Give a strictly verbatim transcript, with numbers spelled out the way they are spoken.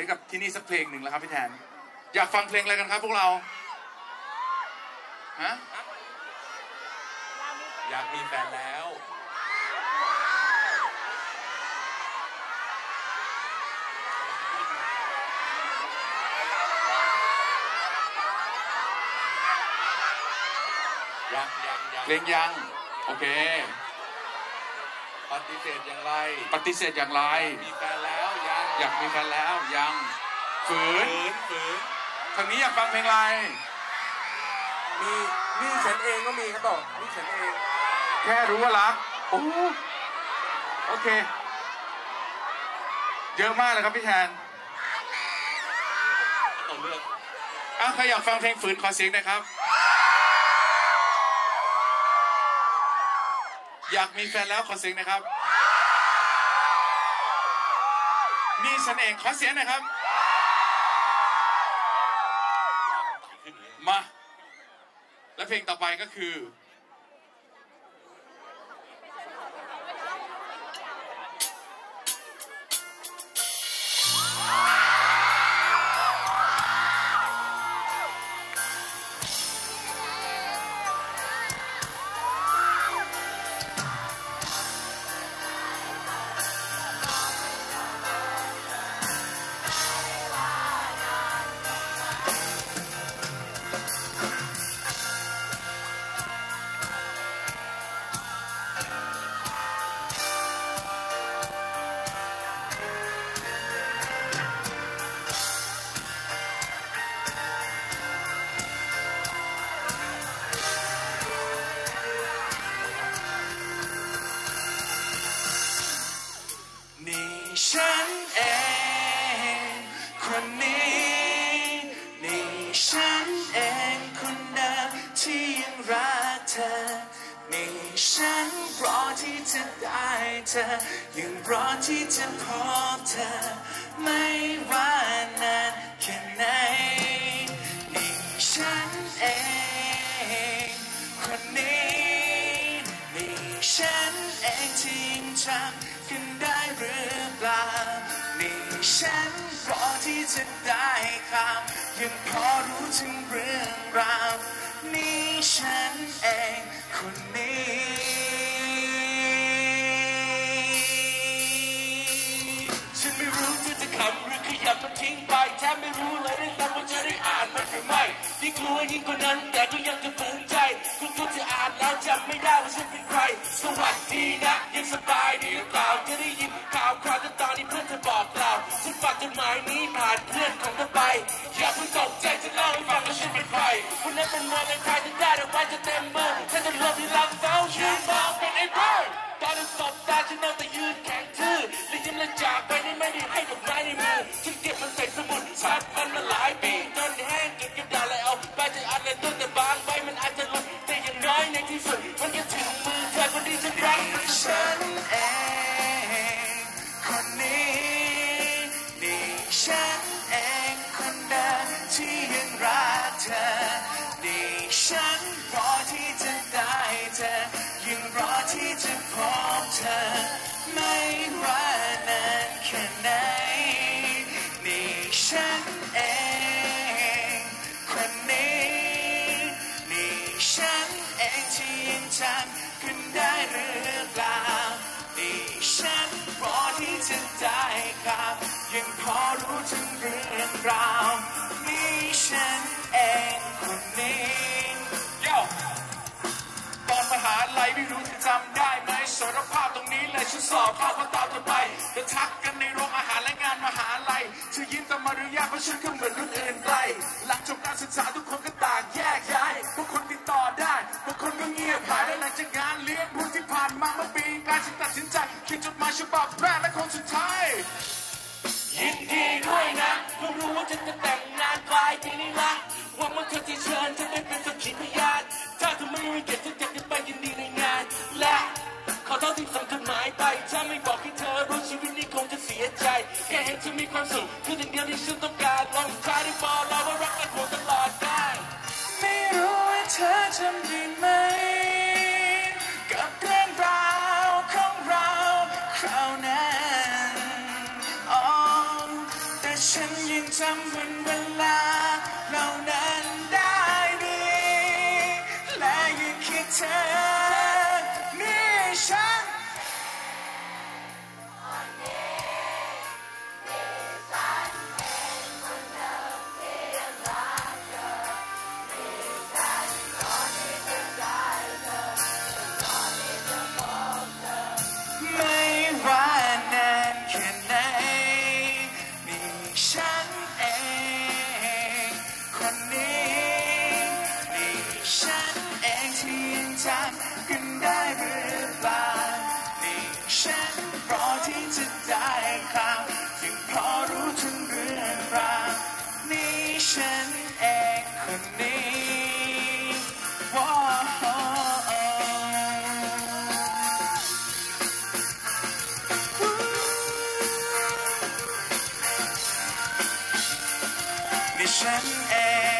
กับที่นี่สักเพลงหนึ่งแล้วครับพี่แทนอยากฟังเพลงอะไรกันครับพวกเราฮะอยากมีแฟนแล้วยังยังยังเพลงยังโอเคปฏิเสธอย่างไรปฏิเสธอย่างไรมีแฟนแล้วยังอยากมีแฟนแล้วยังฝืนฝืนทางนี้อยากฟังเพลงอะไรมีนี่ฉันเองก็มีครับต่อนี่ฉันเองแค่รู้ว่ารักโอ้โอเคเยอะมากเลยครับพี่แทนต่อเรื่องอ่ะใครอยากฟังเพลงฝืนขอเสียงหน่อยครับอยากมีแฟนแล้วขอเสียงหน่อยครับนี่ฉันเองขอเสียงหน่อยครับมาและเพลงต่อไปก็คือฉันเองคนนี้นี่ฉันเองคนเดิมที่ยังรักเธอนี่ฉันรอที่จะได้เธอยังรอที่จะพบเธอไม่ว่านานแค่ไหนนี่ฉันเองคนนี้นี่ฉันเองที่ยังจำกันได้หรือเปล่านี่ฉันรอที่จะได้คำยังพอรู้ถึงเรื่องราวนี่ฉันเองคนนี้ฉันไม่รู้เธอจะขำหรือขยับมันทิ้งไปแทบไม่รู้เลยด้วยซ้ำว่าจะได้อ่านมันหรือไม่ยิ่งกลัวยิ่งกว่านั้นแต่ก็ยังจะฝืนใจคุณก็จะอ่านแล้วจำไม่ได้ว่าฉันเป็นใครสวัสดีนะยังสบายดีหรือเปล่าจะได้ยินข่าวคราวแต่ตอนนี้เพื่อนเธอบอกเราฉันฝากจดหมายนี้ผ่านเพื่อนของเธอไปอย่าเพิ่งตกใจจะเล่าให้ฟังว่าฉันเป็นใครวันนั้นเป็นวันในใครจะได้ดอกไม้จะเต็มมือฉันจะรวมที่รักเฝ้ายืนมองเป็นไอ้บ้าตอนนั้นสบตาฉันเอาแต่ยืนแข็งทื่อและยิ้มและจากไปนี่ไม่ได้ให้ดอกไม้ในมือฉันเก็บมันใส่สมุดชัดมันมาหลายปีจนแห้งเก็บกระดาษเลยเอาไปจะอัดเลยต้นแต่บางใบมันอาจจะหลุดแต่อย่างน้อยในที่สุดมันก็ถึงมือเธอคนที่ฉันรักฉันเองคนนี้นี่ฉันเองคนเดิมที่ยังรักเธอนี่ฉันรอที่จะได้เธอยังรอที่จะพบเธอไม่ว่านานแค่ไหนนี่ฉันเองคนนี้นี่ฉันเองที่ยังจำกันได้หรือเปล่านี่ฉันรอที่จะได้คำยังพอรู้ถึงเรื่องราวนี่ฉันเองคนนี้ตอนมหาลัยไม่รู้จะจำได้ไหมสารภาพตรงนี้เลยฉันสอบเข้าก็ตามเธอไปแต่ทักกันในโรงอาหารและงานมหาลัยเธอยิ้มแต่มารยาทเพราะฉันก็เหมือนรุ่นอื่นไกลหลังจบการศึกษาทุกคนก็ต่างแยกย้ายบางคนติดต่อได้บางคนก็เงียบหายและหลังจากงานเลี้ยงพูดที่ผ่านมาเมื่อปีการฉันตัดสินใจเขียนจดหมายฉบับแรกและคนสุดท้ายยินดีด้วยนะเพิ่งรู้ว่าฉันจะแต่งงานปลายปีนี้ละหวังว่าเธอที่เชิญจะได้เป็นสักขีพยานถ้าเธอไม่มีเกียรติฉันจะไปยินดีในงานและขอโทษที่ส่งจดหมายไปถ้าไม่บอกให้เธอรู้ชีวิตนี้คงจะเสียใจแค่เห็นเธอมีความสุขคือสิ่งเดียวที่ฉันต้องการลองใจได้บอกเราว่ารักกันคงตลอดได้ไม่รู้ว่าเธอจำได้ไหมกับเรื่องราวของเราคราวนั้นนยังจำวันเวลาเหล่านั้นได้ดีและยังคิดเธอมีฉันไม่ว่านานแค่ไหนมีฉันเองคนนี้มีฉันเองที่ยังจำกันได้หรือเปล่ามีฉันรอที่จะได้ข่าวยังพอรู้ถึงเรื่องราวนี่ฉันเองคนนี้ว้าวนี่ฉันเอง